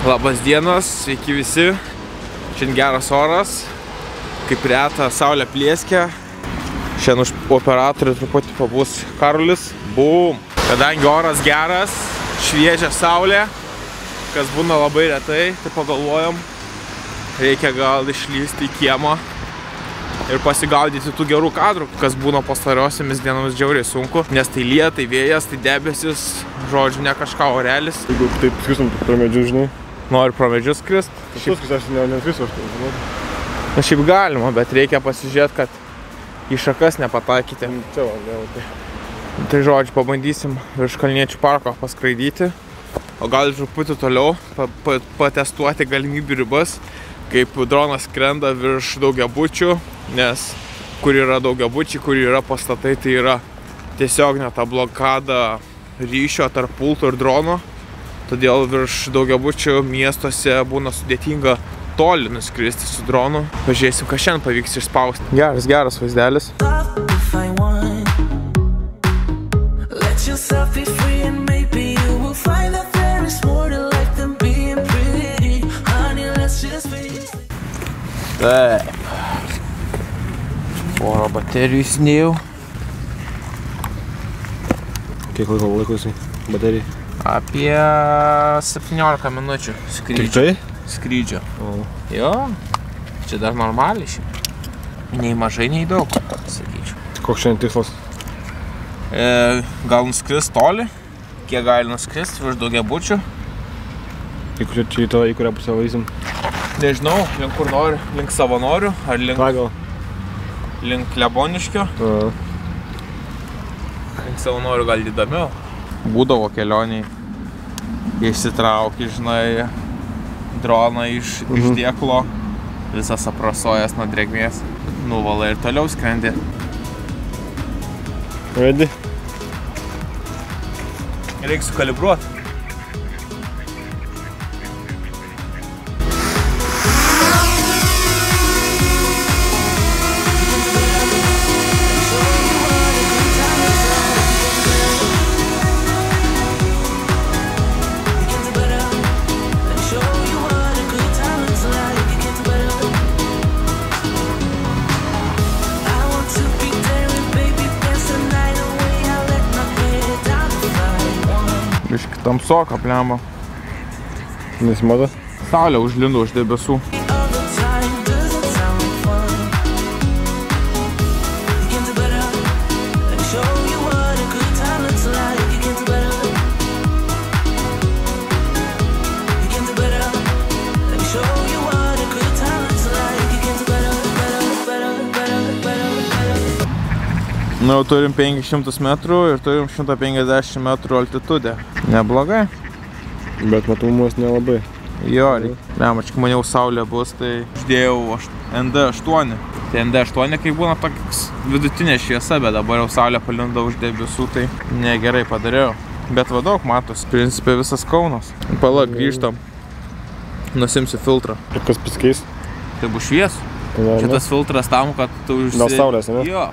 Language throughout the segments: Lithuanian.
Labas dienas, sveiki visi. Šiandien geras oras, kaip reta saulė plėskia. Šiandien už operatorių truputį pabus Karolis. Bum! Kadangi oras geras, šviežia saulė, kas būna labai retai, tai pagalvojom, reikia gal išlysti į kiemą ir pasigaudyti tų gerų kadrų, kas būna pastarosiamis dienomis žiauriai sunku, nes tai lyja, tai vėjas, tai debesis, žodžiu, ne kažką orelis. Jeigu taip skristum pro medžius, žinai. Nori pro medžius skrist? Šiaip aš neskrisiu, aš tai, žinai. Na šiaip galima, bet reikia pasižiūrėti, kad į šakas nepataikyti. Čia va, jau tai. Tai žodžiu, pabandysim virš Kalniečių parko paskraidyti, o gal truputį toliau patestuoti galimybių ribas, kaip dronas skrenda virš daugiabučių, nes kur yra daugiabučiai, kur yra pastatai, tai yra tiesiog ne ta blokada ryšio tarp pulto ir drono, todėl virš daugiabučių miestuose būna sudėtinga toli nuskristi su dronu. Pažiūrėsim, ką šiandien pavyks išspausti. Geras vaizdelis. Taip. Oro baterijų įsinėjau. Kiek laiko jisai baterijai? Apie 17 minučių skrydžio. Jo, čia dar normaliai šiaip. Nei mažai, nei daug, sakyčiau. Koks šiandien tikslas? Gal nuskris toli, kiek gali nuskristi virš daugiabučių. Į kurią pusę vaizim? Nežinau, link kur noriu, link Savanorių ar link Kleboniškio. Link Savanorių gal įdomiau. Būdavo kelioniai, išsitrauki, žinai, droną iš dėklo, visas aprasojas nuo drėgmės, nuvalai ir toliau skrendi. Ready? Reikia sukalibruoti. Biški tamsoka, plema. Nesimata? Saulė užlindo už debesų. Nu, jau turim 500 metrų ir turim 150 metrų altitudę. Neblogai. Bet matomumas nelabai. Jo, lemačkai maniau saulė bus, tai uždėjau ND8. Tai ND8 kai būna toks vidutinė šviesa, bet dabar jau saulė palindo už debesų, tai negerai padariau. Bet va daug matos, principė visas Kaunas. Pala, grįžtam. Nusimsiu filtrą. Ir kas pasikeis? Tai bus šviesu. Šitas filtras tam, kad tu užsi... Dėl saulės, ne? Jo.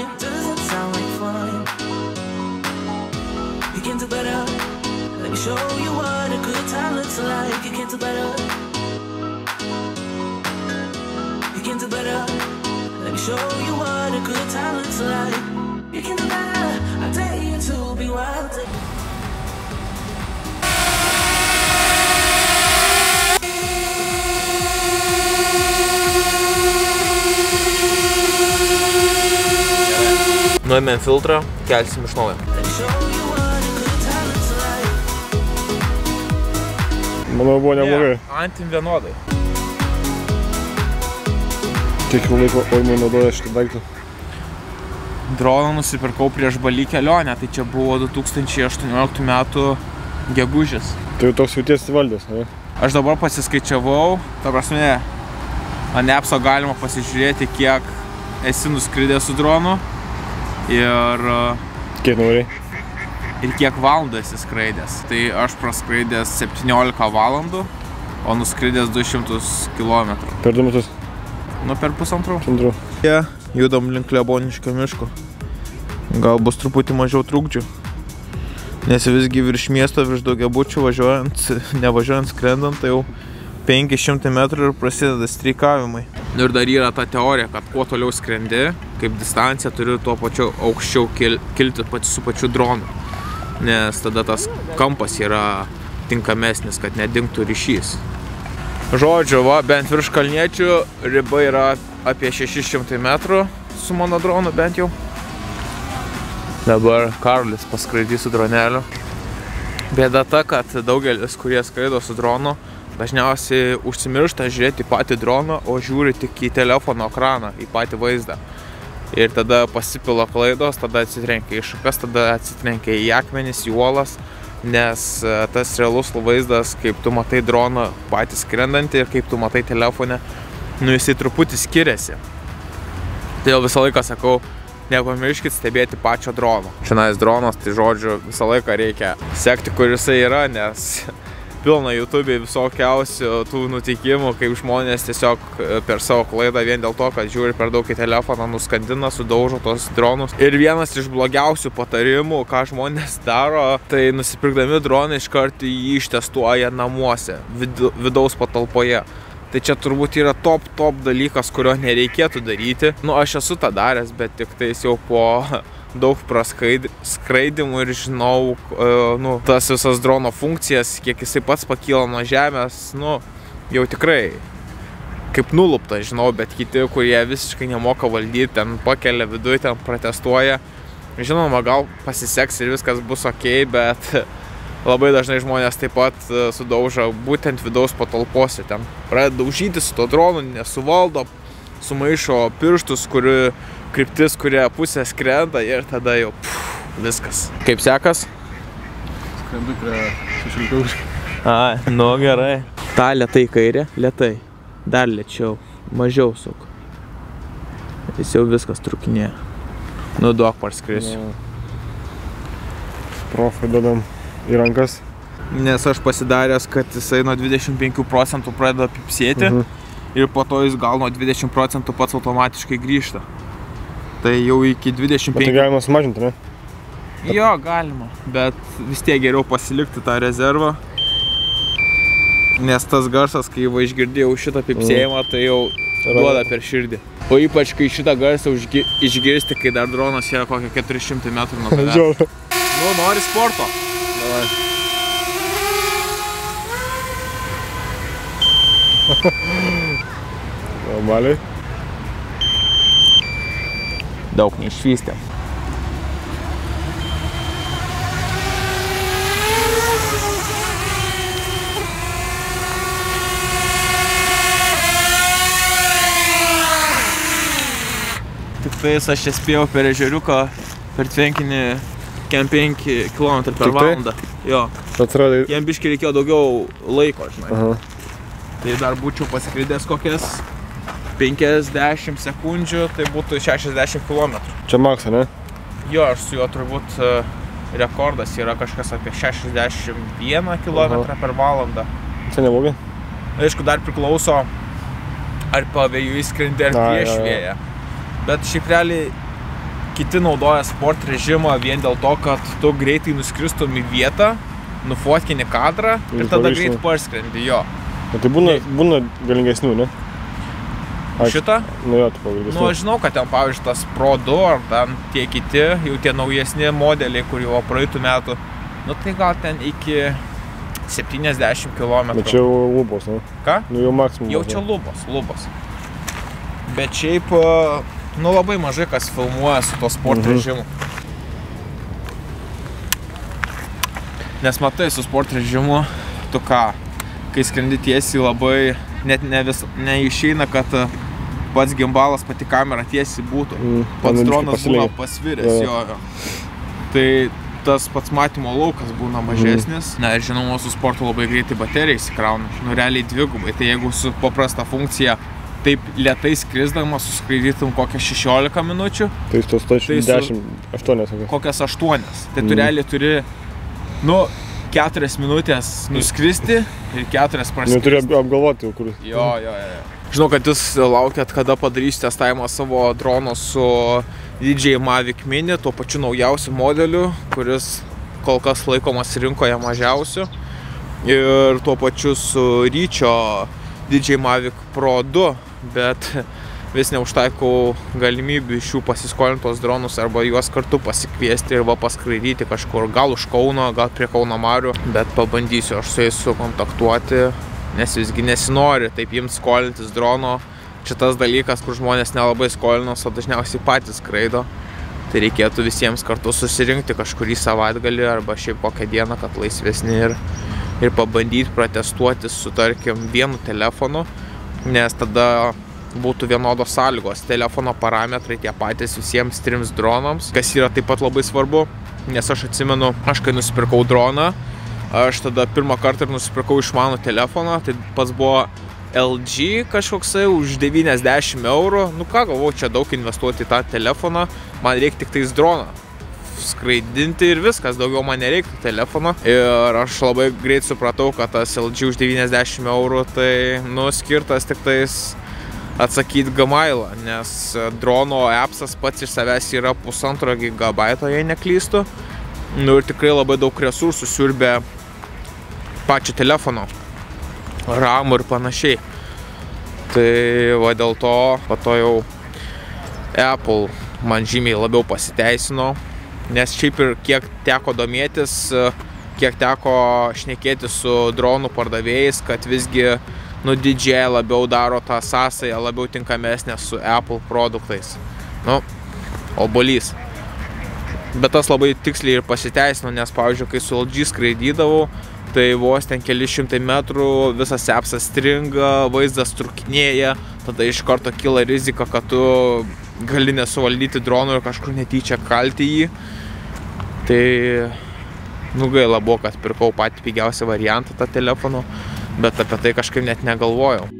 Nuėmėm filtrą, kelsim iš naujo. Manau, buvo neblogai. Antim vienodai. Kiek laiko Oimai naudoja šitą daiktą? Droną nusipirkau prieš Bali kelionę, tai čia buvo 2018 metų gegužės. Tai jau toks jauties įvaldęs, ne? Aš dabar pasiskaičiavau, ta prasme, ant appso galima pasižiūrėti, kiek esi nuskridęs su dronu ir... Kiek norėjai? Ir kiek valandų esi skraidęs. Tai aš praskraidęs 17 valandų, o nuskridęs 200 km. Per 2 metus? Nu, per pusantrų. Pusantrų. Judam link Kleboniškio miško. Gal bus truputį mažiau trukdžių. Nes visgi virš miesto, virš daugiabučių važiuojant, nevažiuojant skrendant, tai jau 500 metrų ir prasideda streikavimai. Ir dar yra ta teorija, kad kuo toliau skrendi, kaip distancija, turi tuo pačiu aukščiau kilti su pačiu dronu. Nes tada tas kampas yra tinkamesnis, kad nedingtų ryšys. Žodžiu, va, bent virš kalniečių riba yra apie 600 metrų su mano dronu bent jau. Dabar Karolis paskraidys su droneliu. Bėda ta, kad daugelis, kurie skraido su dronu, dažniausiai užsimiršta žiūrėti į patį droną, o žiūri tik į telefono ekraną, į patį vaizdą. Ir tada pasipila klaidos, tada atsitrenkia į šakas, tada atsitrenkia į akmenis, į uolas, nes tas realus vaizdas, kaip tu matai droną patį skrendantį ir kaip tu matai telefone, nu jisai truputį skiriasi. Tai jau visą laiką sakau, nepamirškit stebėti pačio drono. Šiandien dronas, tai žodžiu, visą laiką reikia sekti, kur jisai yra, nes pilna YouTube visokiausių tų nutikimų, kaip žmonės tiesiog per savo klaidą vien dėl to, kad žiūri per daug į telefoną, nuskandina, sudaužo tos dronus. Ir vienas iš blogiausių patarimų, ką žmonės daro, tai nusipirkdami droną iškart jį ištestuoja namuose, vidaus patalpoje. Tai čia turbūt yra top dalykas, kurio nereikėtų daryti. Nu, aš esu tą daręs, bet tik tais jau po daug praskraidimų ir žinau, tas visas drono funkcijas, kiek jisai pats pakyla nuo žemės, jau tikrai kaip nulupta, žinau, bet kiti, kurie visiškai nemoka valdyti, ten pakelia viduje, ten protestuoja. Žinoma, gal pasiseks ir viskas bus ok, bet labai dažnai žmonės taip pat sudaužo būtent vidaus patalpose, ten pradeda daužyti su to dronu, nesuvaldo, sumaišo pirštus, kurių kryptis, kurie pusė skrenda ir tada jau viskas. Kaip sekas? Skrendu prie 16. Nu gerai. Ta lėtai kairė, lėtai. Dar lėčiau, mažiau suk. Jis jau viskas trukinėja. Nu duok parskrisiu. Profai dadam į rankas. Nes aš pasidaręs, kad jisai nuo 25% pradeda pipsėti ir po to jis gal nuo 20% pats automatiškai grįžta. Tai jau iki 25... Bet tai galima sumažinti, ne? Jo, galima, bet vis tiek geriau pasilikti tą rezervą. Nes tas garsas, kai va išgirdėjau šitą pipsėjimą, tai jau duoda per širdį. O ypač, kai šitą garsą išgirsti, kai dar dronas yra kokią 400 metrų nuo tavęs. Nu, nori sporto? Davai. Normaliai. Daug neišvystė. Tik tais aš čia spėjau per ežeriuką, per tvenkinį kem 5 km per valandą. Jo. Jam biškai reikėjo daugiau laiko, žinai. Tai dar būčiau pasikridęs kokias 50 sekundžių, tai būtų 60 km. Čia maksą, ne? Jo, aš su juo turbūt rekordas yra kažkas apie 61 km per valandą. Čia neblogai? Aišku, dar priklauso, ar pavėjų įskrendi, ar prieš vėją. Bet šiaip realiai kiti naudoja sport režimą vien dėl to, kad tu greitai nuskristum į vietą, nufotkini kadrą ir tada greit parskrendi, jo. Bet tai būna galingesnių, ne? Šitą? Nu jo, tu pagalgesnių. Nu, aš žinau, kad ten, pavyzdžiui, tas Pro 2 ar ten tie kiti, jau tie naujesni modeliai, kur jau praeitų metų, nu tai gal ten iki 70 km. Bet čia jau lubos, ne? Ką? Nu jau maksimum. Jau čia lubos. Bet šiaip, nu labai mažai kas filmuoja su to sport režimu. Nes matai, su sport režimu, tu ką, kai skrendi tiesiai labai, net neišeina, kad pats gimbalas, pati kamera tiesiai būtų. Pats dronas būna pasviręs, jo. Tai tas pats matymo laukas būna mažesnis. Na ir žinoma, su sportu labai greitai baterija įsikrauna. Nu realiai dvigubai. Tai jeigu su paprasta funkcija taip lėtai skrisdamas suskraidytum kokią 16 minučių. Tai tos 10, 8. Kokias 8. Tai tu realiai turi, nu, 4 minutės nuskristi ir 4 praskristi. Nu, turi apgalvoti jau kur. Jo. Žinau, kad jūs laukiat, kada padarys testavimą savo drono su DJI Mavic Mini, tuo pačiu naujausiu modeliu, kuris kol kas laikomas rinkoje mažiausiu. Ir tuo pačiu su Ryčio DJI Mavic Pro 2, bet vis neužtaikau galimybių iš jų pasiskolintos dronus arba juos kartu pasikviesti ir paskraidyti kažkur, gal už Kauno, gal prie Kauno marių, bet pabandysiu aš su jais sukontaktuoti, nes visgi nesinori taip jiems skolintis drono. Čia tas dalykas, kur žmonės nelabai skolinos, o dažniausiai patys skraido. Tai reikėtų visiems kartu susirinkti kažkurį savaitgalį arba šiaip kokią dieną, kad laisvesni ir pabandyti protestuoti su, tarkim, vienu telefonu, nes tada būtų vienodos sąlygos. Telefono parametrai tie patys visiems 3 dronams, kas yra taip pat labai svarbu, nes aš atsimenu, aš kai nusipirkau droną, aš tada pirmą kartą ir nusipirkau išmanų telefoną, tai pats buvo LG kažkoksai už 90 eurų. Nu ką, galvoju, čia daug investuoti į tą telefoną, man reikia tik tais droną skraidinti ir viskas, daugiau man nereiktų telefono. Ir aš labai greit supratau, kad tas LG už 90 eurų tai, nu, skirtas tik tais atsakyti Gmailą, nes drono appsas pats iš savęs yra 1,5 gigabaito, jei neklystu. Nu ir tikrai labai daug resursų siurbė pačio telefono, RAM ir panašiai. Tai va dėl to, jau Apple man žymiai labiau pasiteisino, nes šiaip ir kiek teko domėtis, kiek teko šnekėti su dronų pardavėjais, kad visgi nu, DJI labiau daro tą sąsają, labiau tinkamesnę su Apple produktais. Nu, obuolys. Bet tas labai tiksliai ir pasiteisino, nes, pavyzdžiui, kai su LG skraidydavau, tai vos ten keli šimtai metrų visas appsas stringa, vaizdas trūkinėja, tada iš karto kyla rizika, kad tu gali nesuvaldyti dronų ir kažkur netyčia kalti jį. Tai, nu, gaila buvo, kad pirkau patį pigiausią variantą tą telefoną, bet apie tai kažkaip net negalvojau.